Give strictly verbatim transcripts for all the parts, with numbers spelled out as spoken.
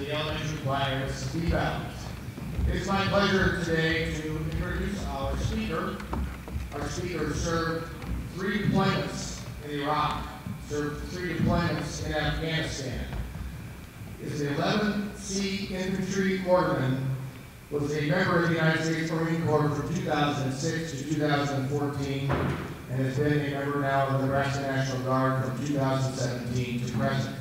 the elementary choir with Steve Adams. It's my pleasure today to introduce our speaker. Our speaker served three deployments in Iraq, served three deployments in Afghanistan. Is the eleventh C Infantry Mortarman, was a member of the United States Marine Corps from two thousand six to two thousand fourteen, and has been a member now of the Nebraska National Guard from two thousand seventeen to present.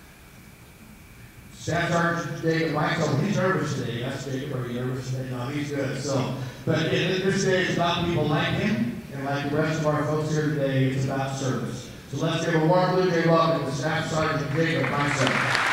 Staff Sergeant Jacob Michael, he's nervous today. That's Jacob, are you nervous today? No, he's good. So, but it, this day is about people like him, and like the rest of our folks here today, it's about service. So let's give a warm Blue Jay welcome to Staff Sergeant Jacob Michael.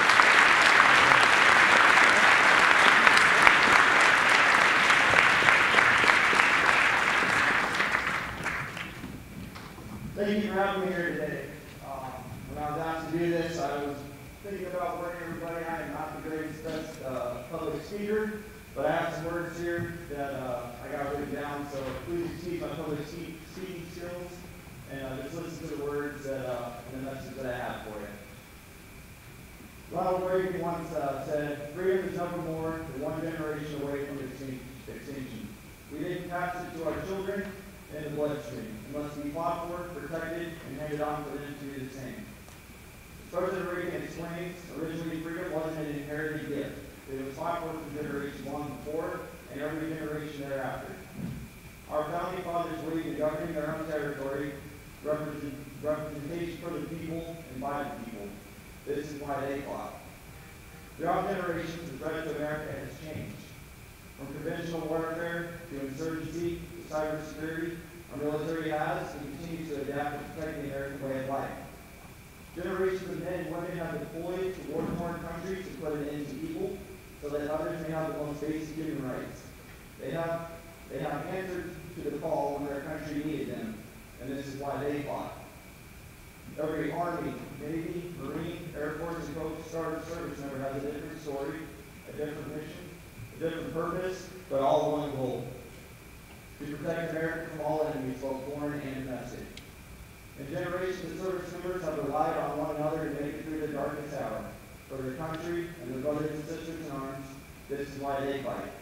Thank you for having me here today. Um, when I was asked to do this, I was thinking about warning everybody I am not the greatest best uh, public speaker, but I have some words here that uh, I got written down, so please excuse my public speaking skills, and uh, just listen to the words that, uh, and the message that I have for you. Ronald Reagan once uh, said, "Freedom is never more than one generation away from extinction. We didn't pass it to our children in the bloodstream. It must be fought for, protected, and handed on for them to do the same." President Reagan explains, originally freedom wasn't an inherited gift. It was fought for from generation one before and every generation thereafter. Our founding fathers believed in governing their own territory, represent, representation for the people, and by the people. This is why they fought. Throughout generations, the threat to America has changed. From conventional warfare to insurgency to cybersecurity, our military has and continues to adapt to protect the American way of life. Generations of men and women have deployed to war-torn countries to put an end to evil, so that others may have the most basic human rights. They have, they have answered to the call when their country needed them, and this is why they fought. Every Army, Navy, Marine, Air Force, and Coast Guard service member has a different story, a different mission, a different purpose, but all one goal: to protect America from all enemies, both foreign and domestic. And generations of service members have relied on one another to make it through the darkest hour. For their country and their brothers and sisters in arms, this is why they fight.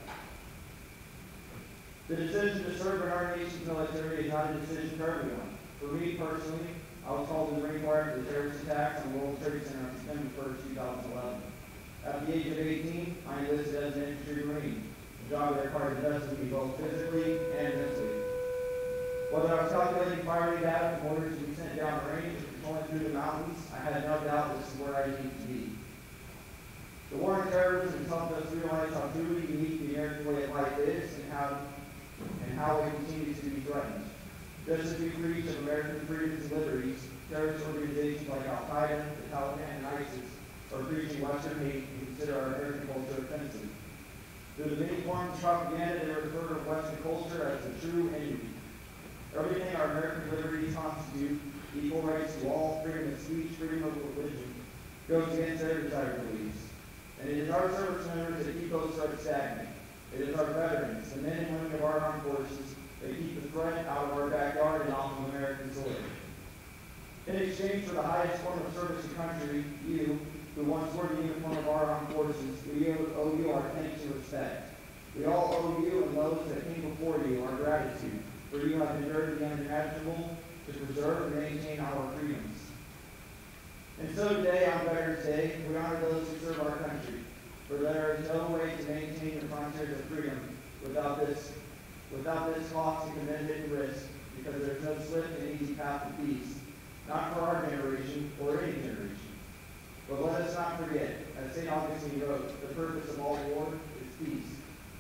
The decision to serve in our nation's military is not a decision for everyone. For me personally, I was called to the Marine Corps after the terrorist attacks on the World Trade Center on September first, two thousand eleven. At the age of eighteen, I enlisted as an infantry Marine, a job that required investing me both physically and mentally. Whether I was calculating firing data from orders to be sent down range or patrolling through the mountains, I had no doubt this is where I needed to be. The war on terrorism has helped us realize how truly unique the American way of life is and how, and how it continues to be threatened. Just as we preach of American freedoms and liberties, terrorist organizations like Al-Qaeda, the Taliban, and ISIS are preaching Western hate and consider our American culture offensive. Through the many forms of propaganda, they refer to Western culture as the true enemy. Everything our American liberties constitute, equal rights to all, freedom of speech, freedom of religion, goes against their desired beliefs. And it is our service members that keep those threats stagnant. It is our veterans, the men and women of our armed forces, that keep the threat out of our backyard and off of American soil. In exchange for the highest form of service to country, you, who once wore the uniform of our armed forces, we owe you our thanks and respect. We all owe you and those that came before you our gratitude, for you have endured the unimaginable to preserve and maintain our freedoms. And so today, on Veterans Day, we honor those who serve our country, for there is no way to maintain the frontiers of freedom without this, without this cost and commitment and risk, because there is no swift and easy path to peace, not for our generation or any generation. But let us not forget, as Saint Augustine wrote, the purpose of all war is peace.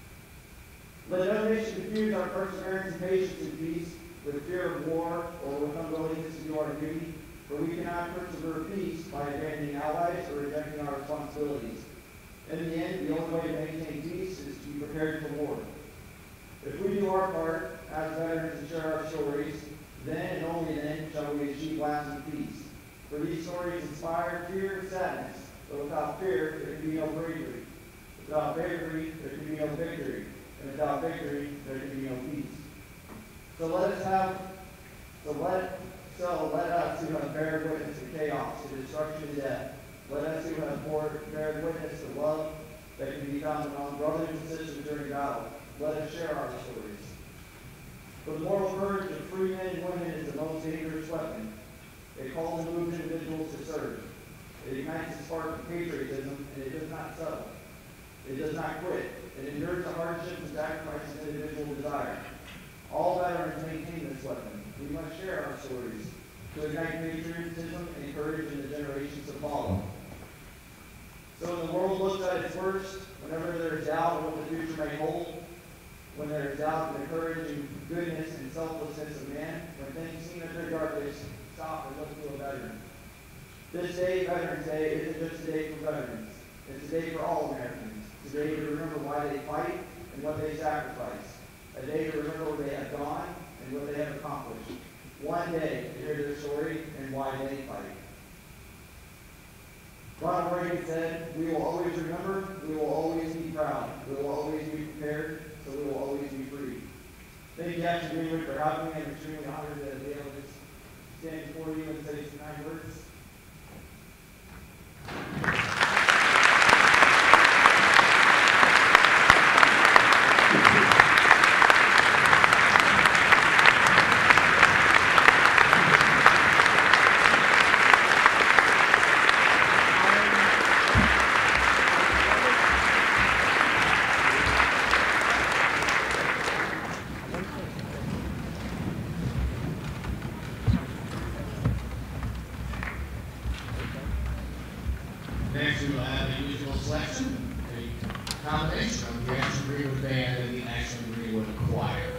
Let no nation confuse our perseverance and patience in peace with fear of war or with unwillingness to do our duty, for we cannot persevere peace by abandoning allies or rejecting our responsibilities. In the end, the only way to maintain peace is to be prepared for war. If we do our part as veterans and share our stories, then and only then shall we achieve lasting peace. For these stories inspire fear and sadness, but without fear there can be no bravery. Without bravery there can be no victory. And without victory, there can be no peace. So let us have, so let, so let us who have bear witness to chaos, to destruction and death, Let us who have borne bear witness to love that can be found among brothers and sisters during battle. Let us share our stories. For the moral courage of free men and women is the most dangerous weapon. It calls and moves individuals to serve. It ignites a spark of patriotism, and it does not settle. It does not quit. It endures the hardships and sacrifices individual desire. All veterans maintain this weapon. We must share our stories to ignite patriotism and courage in the generations to follow. So when the world looks at its worst, whenever there is doubt of what the future may hold, when there is doubt in the courage and goodness and selflessness of man, when things seem at their darkest, stop and look to a veteran. This day, Veterans Day, isn't just a day for veterans. It's a day for all Americans. It's a day to remember why they fight and what they sacrifice. A day to remember where they have gone and what they have accomplished. One day to hear their story and why they fight. Ronald Reagan said, "We will always remember, we will always be proud, we will always be prepared, so we will always be free." Thank you, Action Greenwood, for having me. I'm extremely honored to be able to stand before you and say some kind words. Next, we will have the usual selection, a combination of the Action Greenwood Band and the Action Greenwood Choir.